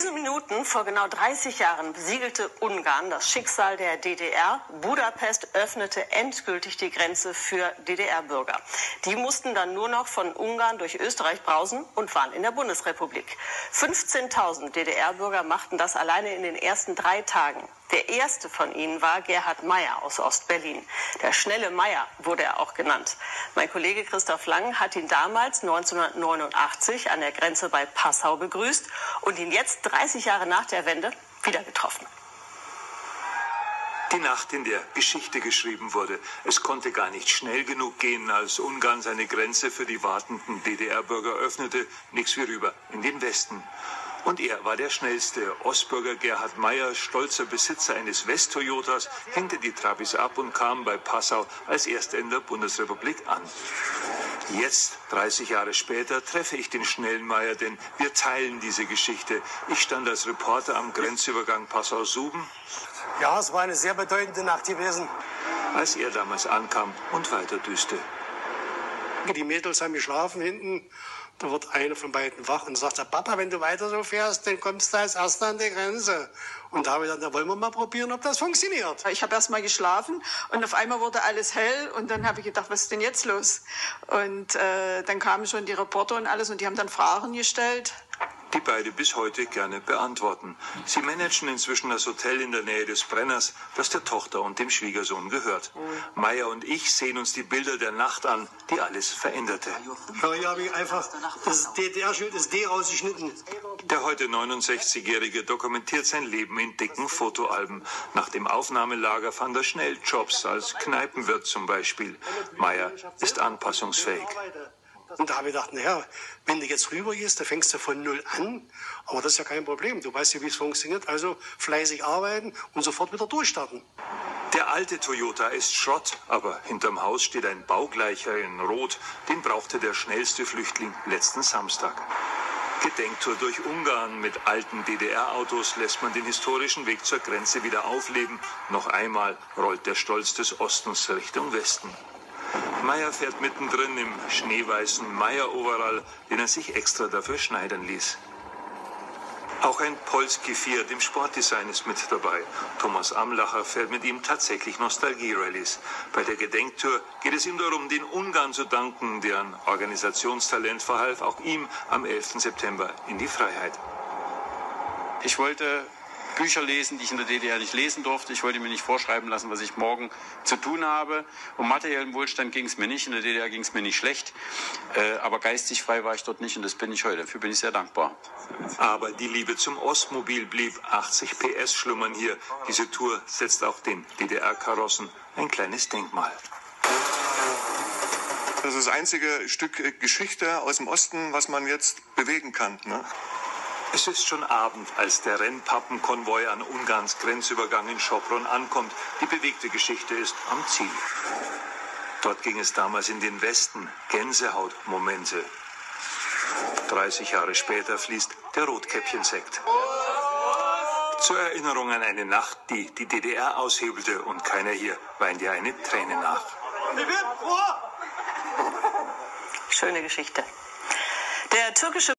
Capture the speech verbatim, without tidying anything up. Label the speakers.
Speaker 1: Minuten vor genau dreißig Jahren besiegelte Ungarn das Schicksal der D D R. Budapest öffnete endgültig die Grenze für D D R-Bürger. Die mussten dann nur noch von Ungarn durch Österreich brausen und waren in der Bundesrepublik. fünfzehntausend D D R-Bürger machten das alleine in den ersten drei Tagen. Der erste von ihnen war Gerhard Meyer aus Ostberlin. Der schnelle Meyer wurde er auch genannt. Mein Kollege Christoph Lang hat ihn damals neunzehnhundertneunundachtzig an der Grenze bei Passau begrüßt und ihn jetzt dreißig Jahre nach der Wende wieder getroffen.
Speaker 2: Die Nacht, in der Geschichte geschrieben wurde. Es konnte gar nicht schnell genug gehen, als Ungarn seine Grenze für die wartenden D D R-Bürger öffnete. Nix wie rüber in den Westen. Und er war der schnellste. Ostbürger Gerhard Meyer, stolzer Besitzer eines West-Toyotas, hängte die Trabis ab und kam bei Passau als erster in der Bundesrepublik an. Jetzt, dreißig Jahre später, treffe ich den schnellen Meyer, denn wir teilen diese Geschichte. Ich stand als Reporter am Grenzübergang Passau-Suben.
Speaker 3: Ja, es war eine sehr bedeutende Nacht gewesen.
Speaker 2: Als er damals ankam und weiterdüste.
Speaker 3: Die Mädels haben geschlafen hinten. Da wird eine von beiden wach und sagt, Papa, wenn du weiter so fährst, dann kommst du als Erster an die Grenze. Und da habe ich dann, da wollen wir mal probieren, ob das funktioniert.
Speaker 4: Ich habe erst mal geschlafen und auf einmal wurde alles hell und dann habe ich gedacht, was ist denn jetzt los? Und äh, dann kamen schon die Reporter und alles und die haben dann Fragen gestellt.
Speaker 2: Die beide bis heute gerne beantworten. Sie managen inzwischen das Hotel in der Nähe des Brenners, das der Tochter und dem Schwiegersohn gehört. Mhm. Meyer und ich sehen uns die Bilder der Nacht an, die alles veränderte.
Speaker 3: Ja, hier habe ich einfach das D D R-Schild, das D rausgeschnitten.
Speaker 2: Der heute neunundsechzigjährige dokumentiert sein Leben in dicken Fotoalben. Nach dem Aufnahmelager fand er schnell Jobs, als Kneipenwirt zum Beispiel. Meyer ist anpassungsfähig.
Speaker 3: Und da habe ich gedacht, naja, wenn du jetzt rüber gehst, da fängst du von null an. Aber das ist ja kein Problem. Du weißt ja, wie es funktioniert. Also fleißig arbeiten und sofort wieder durchstarten.
Speaker 2: Der alte Toyota ist Schrott, aber hinterm Haus steht ein baugleicher in Rot. Den brauchte der schnellste Flüchtling letzten Samstag. Gedenktour durch Ungarn. Mit alten D D R-Autos lässt man den historischen Weg zur Grenze wieder aufleben. Noch einmal rollt der Stolz des Ostens Richtung Westen. Meyer fährt mittendrin im schneeweißen Meyer-Overall, den er sich extra dafür schneidern ließ. Auch ein Polski Fiat im Sportdesign ist mit dabei. Thomas Amlacher fährt mit ihm tatsächlich Nostalgie-Rallyes. Bei der Gedenktour geht es ihm darum, den Ungarn zu danken, deren Organisationstalent verhalf auch ihm am elften September in die Freiheit.
Speaker 5: Ich wollte Bücher lesen, die ich in der D D R nicht lesen durfte. Ich wollte mir nicht vorschreiben lassen, was ich morgen zu tun habe. Um materiellen Wohlstand ging es mir nicht. In der D D R ging es mir nicht schlecht. Äh, aber geistig frei war ich dort nicht und das bin ich heute. Dafür bin ich sehr dankbar.
Speaker 2: Aber die Liebe zum Ostmobil blieb. achtzig P S schlummern hier. Diese Tour setzt auch den D D R-Karossen ein kleines Denkmal.
Speaker 6: Das ist das einzige Stück Geschichte aus dem Osten, was man jetzt bewegen kann, ne?
Speaker 2: Es ist schon Abend, als der Rennpappenkonvoi an Ungarns Grenzübergang in Sopron ankommt. Die bewegte Geschichte ist am Ziel. Dort ging es damals in den Westen. Gänsehautmomente. dreißig Jahre später fließt der Rotkäppchensekt. Zur Erinnerung an eine Nacht, die die D D R aushebelte und keiner hier weint ihr eine Träne nach.
Speaker 1: Schöne Geschichte. Der türkische